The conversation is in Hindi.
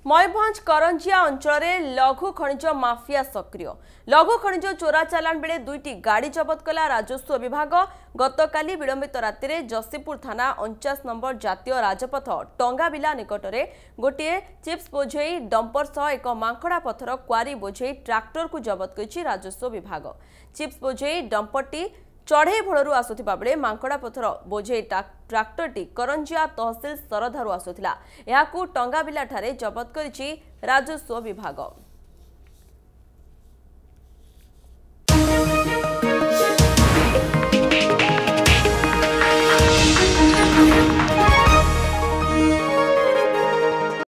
मयूरभंज करंजिया अंचल लघु खनिज माफिया सक्रिय लघु खनिज चोरा चालाण बेले दुईटी गाड़ी जबत कला राजस्व विभाग। गतकाली विलंबित राति जसीपुर थाना 49 नंबर जातीय राजपथ टंगाबिला निकटरे गोटे चिप्स बोझेई डंपर सह एक मांकड़ा पथर क्वारी बोझेई ट्राक्टर को जबत कर राजस्व विभाग। चिप्स बोझेई डंपरटी चढ़ई भोलू आसुवा बेले मांकड़ा पथर बोझे ट्राक्टरटी करंजिया तहसिल सरधारू आसुला। टंगाबिला ठारे जबत करिछि राजस्व विभाग।